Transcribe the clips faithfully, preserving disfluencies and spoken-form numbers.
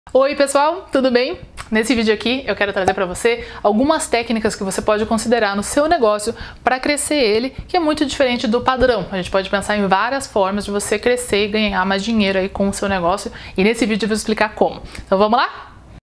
Oi pessoal, tudo bem? Nesse vídeo aqui eu quero trazer para você algumas técnicas que você pode considerar no seu negócio para crescer ele, que é muito diferente do padrão. A gente pode pensar em várias formas de você crescer e ganhar mais dinheiro aí com o seu negócio, e nesse vídeo eu vou explicar como. Então vamos lá?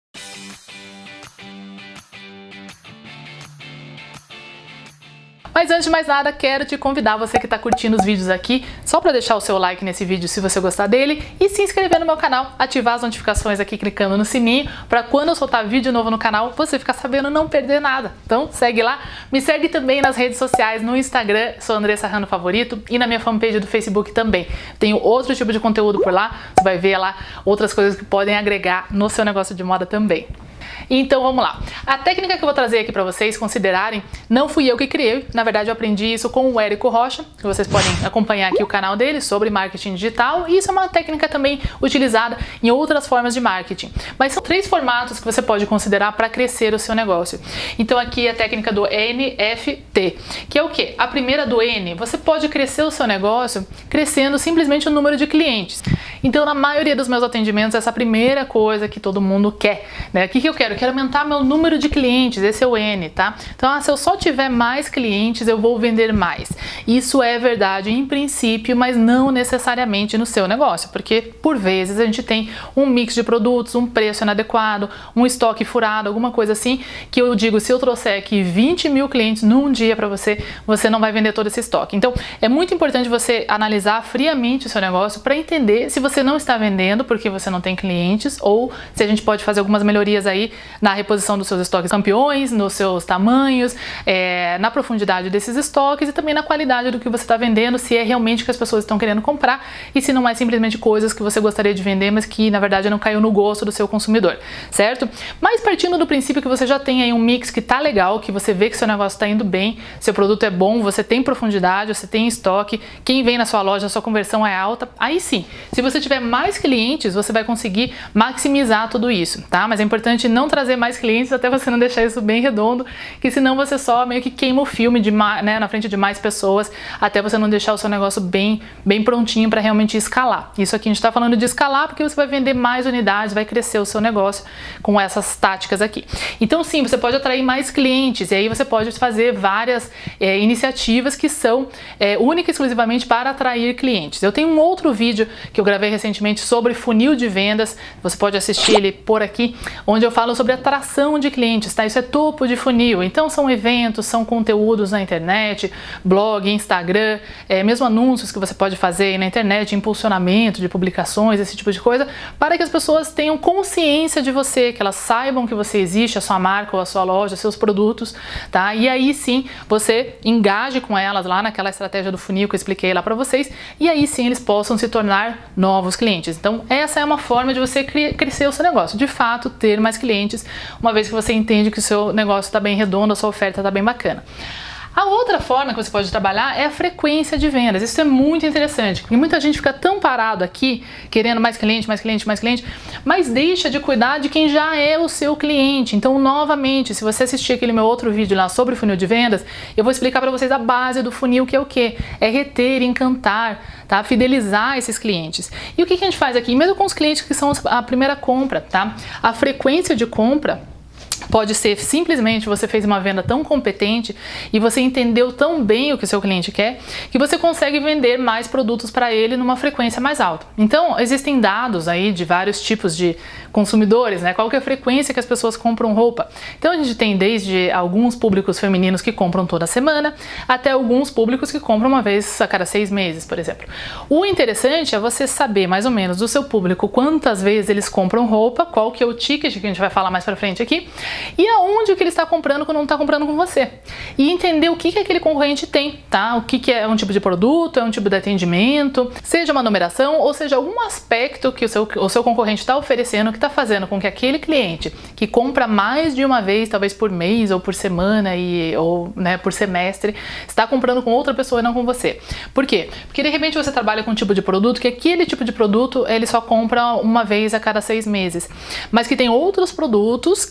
Mas antes de mais nada, quero te convidar, você que está curtindo os vídeos aqui, só para deixar o seu like nesse vídeo se você gostar dele e se inscrever no meu canal, ativar as notificações aqui clicando no sininho, para quando eu soltar vídeo novo no canal, você ficar sabendo, não perder nada. Então segue lá, me segue também nas redes sociais, no Instagram, sou Andressa Rano Favorito, e na minha fanpage do Facebook também. Tenho outro tipo de conteúdo por lá, você vai ver lá outras coisas que podem agregar no seu negócio de moda também. Então vamos lá. A técnica que eu vou trazer aqui para vocês considerarem, não fui eu que criei, na verdade eu aprendi isso com o Érico Rocha, que vocês podem acompanhar aqui o canal dele sobre marketing digital, e isso é uma técnica também utilizada em outras formas de marketing. Mas são três formatos que você pode considerar para crescer o seu negócio. Então aqui é a técnica do N F T, que é o quê? A primeira do N, você pode crescer o seu negócio crescendo simplesmente o número de clientes. Então na maioria dos meus atendimentos essa é a primeira coisa que todo mundo quer, né? O que que eu quero? Eu quero aumentar meu número de clientes, esse é o N, tá? Então, ah, se eu só tiver mais clientes, eu vou vender mais. Isso é verdade em princípio, mas não necessariamente no seu negócio, porque por vezes a gente tem um mix de produtos, um preço inadequado, um estoque furado, alguma coisa assim, que eu digo, se eu trouxer aqui vinte mil clientes num dia para você, você não vai vender todo esse estoque. Então, é muito importante você analisar friamente o seu negócio para entender se você não está vendendo porque você não tem clientes, ou se a gente pode fazer algumas melhorias aí na reposição dos seus estoques campeões, nos seus tamanhos, é, na profundidade desses estoques e também na qualidade do que você está vendendo, se é realmente que as pessoas estão querendo comprar e se não é simplesmente coisas que você gostaria de vender, mas que na verdade não caiu no gosto do seu consumidor, certo? Mas partindo do princípio que você já tem aí um mix que tá legal, que você vê que seu negócio está indo bem, seu produto é bom, você tem profundidade, você tem estoque, quem vem na sua loja, a sua conversão é alta, aí sim, se você tiver mais clientes, você vai conseguir maximizar tudo isso, tá? Mas é importante não trazer mais clientes até você não deixar isso bem redondo, que senão você só meio que queima o filme de né, na frente de mais pessoas, até você não deixar o seu negócio bem, bem prontinho para realmente escalar. Isso aqui a gente está falando de escalar porque você vai vender mais unidades, vai crescer o seu negócio com essas táticas aqui. Então sim, você pode atrair mais clientes e aí você pode fazer várias é, iniciativas que são é, únicas e exclusivamente para atrair clientes. Eu tenho um outro vídeo que eu gravei recentemente sobre funil de vendas, você pode assistir ele por aqui, onde eu falo sobre atração de clientes, tá? Isso é topo de funil, então são eventos, são conteúdos na internet, blog, Instagram, é, mesmo anúncios que você pode fazer aí na internet, impulsionamento de publicações, esse tipo de coisa, para que as pessoas tenham consciência de você, que elas saibam que você existe, a sua marca ou a sua loja, seus produtos, tá? E aí sim, você engaje com elas lá naquela estratégia do funil que eu expliquei lá para vocês, e aí sim eles possam se tornar novos clientes. Então essa é uma forma de você crescer o seu negócio, de fato ter mais clientes, uma vez que você entende que o seu negócio está bem redondo, a sua oferta está bem bacana. A outra forma que você pode trabalhar é a frequência de vendas. Isso é muito interessante, porque muita gente fica tão parado aqui, querendo mais cliente, mais cliente, mais cliente, mas deixa de cuidar de quem já é o seu cliente. Então, novamente, se você assistir aquele meu outro vídeo lá sobre funil de vendas, eu vou explicar para vocês a base do funil, que é o quê? É reter, encantar, tá? Fidelizar esses clientes. E o que que a gente faz aqui? Mesmo com os clientes que são a primeira compra, tá? A frequência de compra pode ser simplesmente você fez uma venda tão competente e você entendeu tão bem o que o seu cliente quer, que você consegue vender mais produtos para ele numa frequência mais alta. Então, existem dados aí de vários tipos de consumidores, né? Qual que é a frequência que as pessoas compram roupa? Então, a gente tem desde alguns públicos femininos que compram toda semana, até alguns públicos que compram uma vez a cada seis meses, por exemplo. O interessante é você saber mais ou menos do seu público quantas vezes eles compram roupa, qual que é o ticket que a gente vai falar mais para frente aqui, e aonde que ele está comprando quando não está comprando com você. E entender o que que aquele concorrente tem, tá? O que que é um tipo de produto, é um tipo de atendimento, seja uma numeração ou seja algum aspecto que o seu, o seu concorrente está oferecendo que está fazendo com que aquele cliente que compra mais de uma vez, talvez por mês ou por semana e, ou né, por semestre, está comprando com outra pessoa e não com você. Por quê? Porque de repente você trabalha com um tipo de produto que aquele tipo de produto ele só compra uma vez a cada seis meses, mas que tem outros produtos que você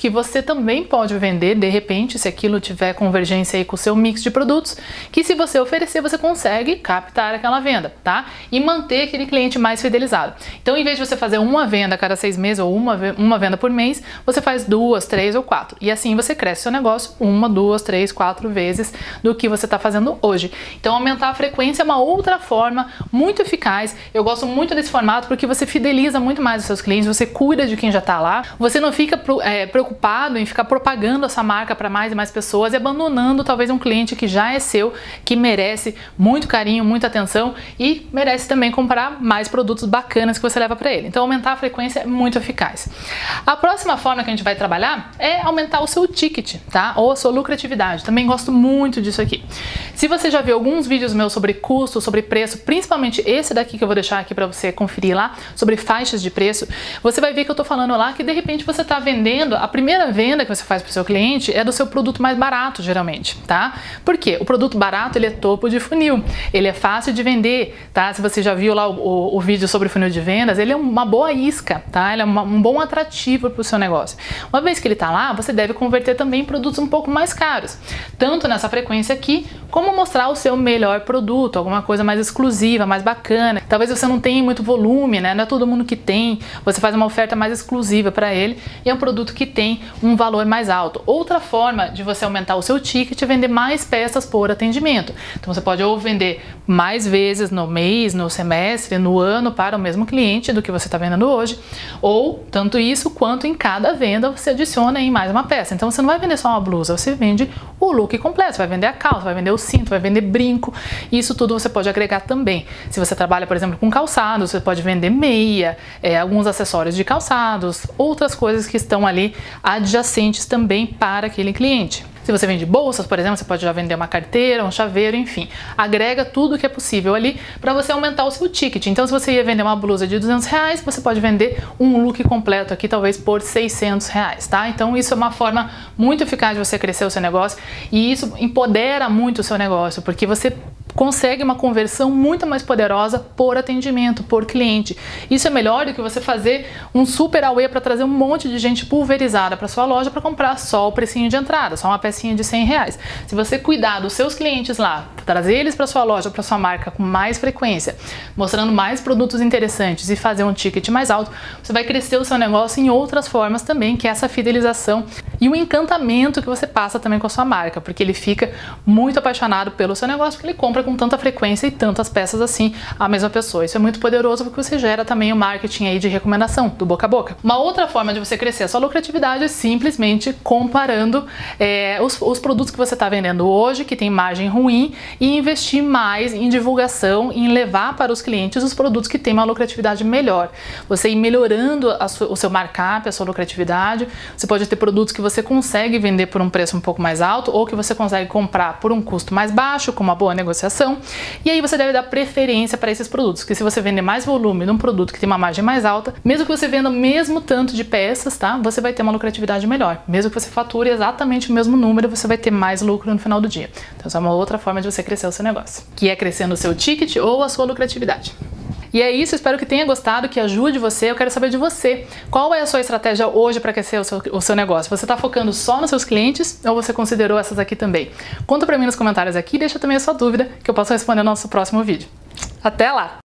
também pode vender, de repente, se aquilo tiver convergência aí com o seu mix de produtos, que se você oferecer, você consegue captar aquela venda, tá? E manter aquele cliente mais fidelizado. Então, em vez de você fazer uma venda a cada seis meses ou uma, uma venda por mês, você faz duas, três ou quatro. E assim você cresce seu negócio uma, duas, três, quatro vezes do que você está fazendo hoje. Então, aumentar a frequência é uma outra forma muito eficaz. Eu gosto muito desse formato porque você fideliza muito mais os seus clientes, você cuida de quem já está lá, você não fica é, preocupado em ficar propagando essa marca para mais e mais pessoas e abandonando talvez um cliente que já é seu, que merece muito carinho, muita atenção e merece também comprar mais produtos bacanas que você leva para ele. Então, aumentar a frequência é muito eficaz. A próxima forma que a gente vai trabalhar é aumentar o seu ticket, tá? Ou a sua lucratividade. Também gosto muito disso aqui. Se você já viu alguns vídeos meus sobre custo, sobre preço, principalmente esse daqui que eu vou deixar aqui para você conferir lá, sobre faixas de preço, você vai ver que eu tô falando lá que de repente você tá vendendo, a primeira venda que você faz pro seu cliente é do seu produto mais barato, geralmente, tá? Por quê? O produto barato, ele é topo de funil, ele é fácil de vender, tá? Se você já viu lá o, o, o vídeo sobre funil de vendas, ele é uma boa isca, tá? Ele é uma, um bom atrativo pro seu negócio. Uma vez que ele tá lá, você deve converter também em produtos um pouco mais caros, tanto nessa frequência aqui, como mostrar o seu melhor produto, alguma coisa mais exclusiva, mais bacana. Talvez você não tenha muito volume, né? Não é todo mundo que tem, você faz uma oferta mais exclusiva para ele e é um produto que tem um valor mais alto. Outra forma de você aumentar o seu ticket é vender mais peças por atendimento. Então você pode ou vender mais vezes no mês, no semestre, no ano para o mesmo cliente do que você está vendendo hoje, ou tanto isso quanto em cada venda você adiciona em mais uma peça. Então você não vai vender só uma blusa, você vende o look completo, você vai vender a calça, vai vender o cinto, vai vender brinco, isso tudo você pode agregar também. Se você trabalha, por exemplo, com calçados, você pode vender meia, é, alguns acessórios de calçados, outras coisas que estão ali adjacentes também para aquele cliente. Se você vende bolsas, por exemplo, você pode já vender uma carteira, um chaveiro, enfim. Agrega tudo que é possível ali para você aumentar o seu ticket. Então, se você ia vender uma blusa de duzentos reais, você pode vender um look completo aqui, talvez por seiscentos reais, tá? Então, isso é uma forma muito eficaz de você crescer o seu negócio e isso empodera muito o seu negócio, porque você consegue uma conversão muito mais poderosa por atendimento, por cliente. Isso é melhor do que você fazer um super auê para trazer um monte de gente pulverizada para sua loja para comprar só o precinho de entrada, só uma pecinha de cem reais. Se você cuidar dos seus clientes lá, trazer eles para sua loja, para sua marca com mais frequência, mostrando mais produtos interessantes e fazer um ticket mais alto, você vai crescer o seu negócio em outras formas também, que é essa fidelização e o encantamento que você passa também com a sua marca, porque ele fica muito apaixonado pelo seu negócio, porque ele compra com tanta frequência e tantas peças assim a mesma pessoa. Isso é muito poderoso porque você gera também o marketing aí de recomendação, do boca a boca. Uma outra forma de você crescer a sua lucratividade é simplesmente comparando é, os, os produtos que você está vendendo hoje, que tem margem ruim, e investir mais em divulgação, em levar para os clientes os produtos que têm uma lucratividade melhor. Você ir melhorando a sua, o seu markup, a sua lucratividade. Você pode ter produtos que você consegue vender por um preço um pouco mais alto ou que você consegue comprar por um custo mais baixo, com uma boa negociação. E aí você deve dar preferência para esses produtos, porque se você vender mais volume num produto que tem uma margem mais alta, mesmo que você venda o mesmo tanto de peças, tá? Você vai ter uma lucratividade melhor. Mesmo que você fature exatamente o mesmo número, você vai ter mais lucro no final do dia. Então essa é uma outra forma de você crescer o seu negócio, que é crescendo o seu ticket ou a sua lucratividade. E é isso, espero que tenha gostado, que ajude você. Eu quero saber de você. Qual é a sua estratégia hoje para crescer o seu, o seu negócio? Você está focando só nos seus clientes ou você considerou essas aqui também? Conta para mim nos comentários aqui e deixa também a sua dúvida que eu posso responder no nosso próximo vídeo. Até lá!